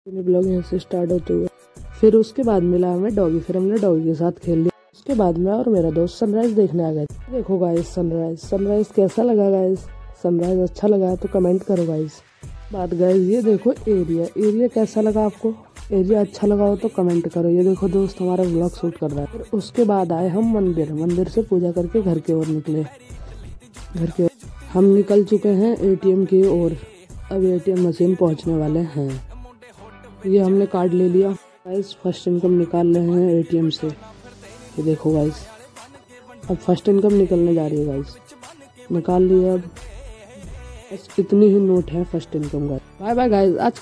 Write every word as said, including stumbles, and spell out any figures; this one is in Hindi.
ब्लॉग यहाँ से स्टार्ट होते हुए फिर उसके बाद मिला हमें डॉगी, फिर हमने डॉगी के साथ खेल लिया। उसके बाद मैं और मेरा दोस्त सनराइज देखने आ गए। देखो गाइस सनराइज सनराइज कैसा लगा गाइस? सनराइज अच्छा लगा तो कमेंट करो गाइस। बात गाइस ये देखो एरिया एरिया कैसा लगा आपको? एरिया अच्छा लगा हो तो कमेंट करो। ये देखो दोस्त हमारा व्लॉग शूट कर रहा है। फिर उसके बाद आए हम मंदिर मंदिर से पूजा करके घर की ओर निकले। घर के हम निकल चुके हैं एटीएम की ओर। अब एटीएम मशीन पहुंचने वाले हैं। ये हमने कार्ड ले लिया गाइस। फर्स्ट इनकम निकाल रहे हैं एटीएम से। ये देखो गाइस अब फर्स्ट इनकम निकलने जा रही है गाइस। निकाल लिया। अब बस इतनी ही नोट है first income guys. Bye bye guys. आज